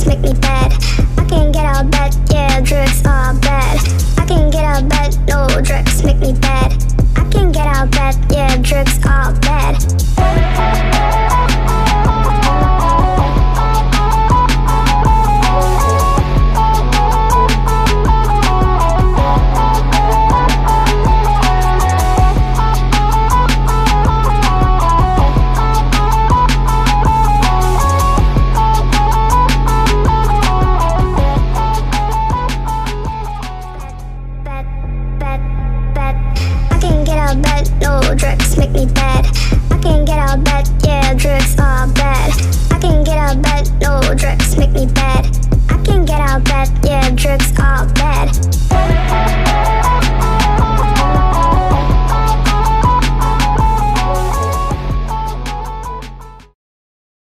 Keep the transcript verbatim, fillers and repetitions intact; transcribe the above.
drugs make me bad. I can't get out of bed, yeah, drugs are bad. I can't get out of bed, no, drugs make me bad. I can't get out of bed, yeah, drugs are bad.